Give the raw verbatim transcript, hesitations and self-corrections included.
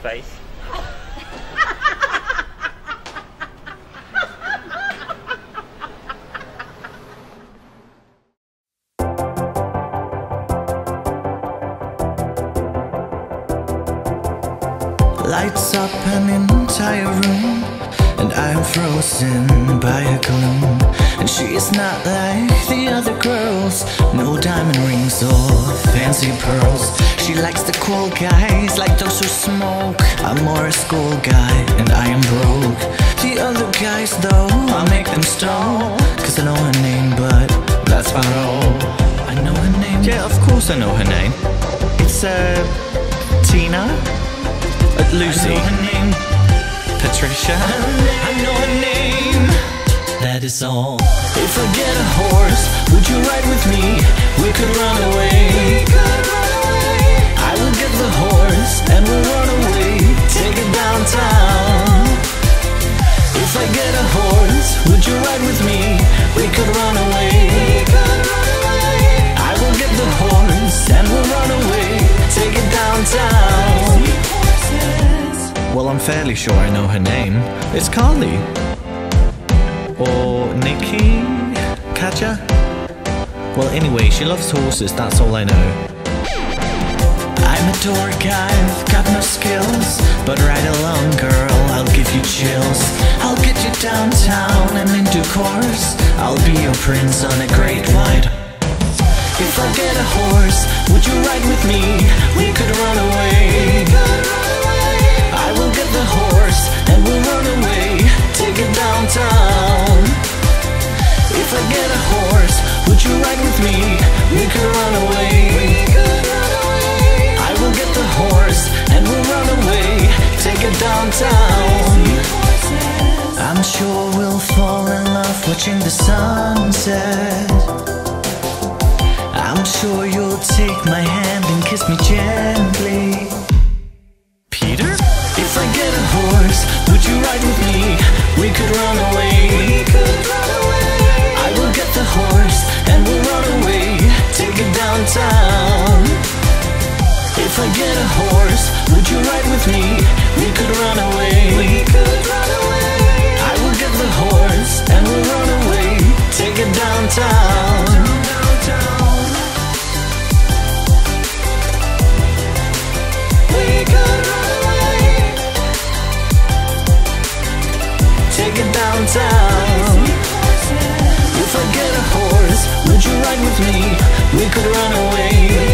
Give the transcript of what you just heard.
face. Lights up an entire room, and I am frozen by her gloom. And she is not like the other girls, no diamond rings or fancy pearls. She likes the cool guys, like those who smoke. I'm more a school guy, and I am broke. The other guys though, I'll make them stone, cause I know her name, but that's about all. I know her name? Yeah, of course I know her name. It's uh, Tina? Uh, Lucy. I know her name. Patricia. I know her name. That is all. If I get a horse, would you ride with me? We could run away. I will get the horse and we'll run away. Take it downtown. If I get a horse, would you ride with me? We could run away. I will get the horse and we'll run away. Take it downtown. Well, I'm fairly sure I know her name. It's Carly. Or Nikki? Katja? Well, anyway, she loves horses, that's all I know. I'm a dork, I've got no skills, but ride along, girl, I'll give you chills. I'll get you downtown, and in due course, I'll be your prince on a great white. If I get a horse, would you ride with me? We could run away. I will get the horse and we'll run away. Take it downtown. If I get a horse, would you ride with me? We could run away. I will get the horse and we'll run away. Take it downtown. I'm sure we'll fall in love watching the sunset. I'm sure you'll take my hand and kiss me gently. Peter? If I get a horse, would you ride with me? We could run away. I will get the horse and we'll run away. Take it downtown. If I get a horse, would you ride with me? We could run away. I will get the horse and we'll run away. Take it downtown. Take it downtown. If I get a horse, would you ride with me? We could run away.